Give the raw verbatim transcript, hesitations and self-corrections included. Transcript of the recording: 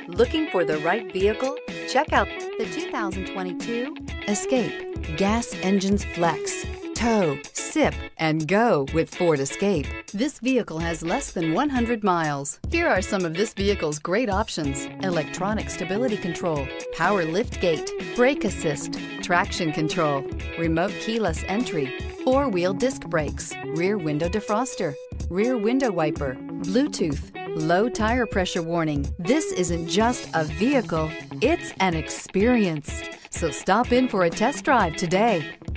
Looking for the right vehicle? Check out the two thousand twenty-two Escape. Gas engines flex, tow, sip, and go with Ford Escape. This vehicle has less than one hundred miles. Here are some of this vehicle's great options: electronic stability control, power lift gate, brake assist, traction control, remote keyless entry, four-wheel disc brakes, rear window defroster, rear window wiper, Bluetooth, low tire pressure warning. This isn't just a vehicle, it's an experience. So stop in for a test drive today.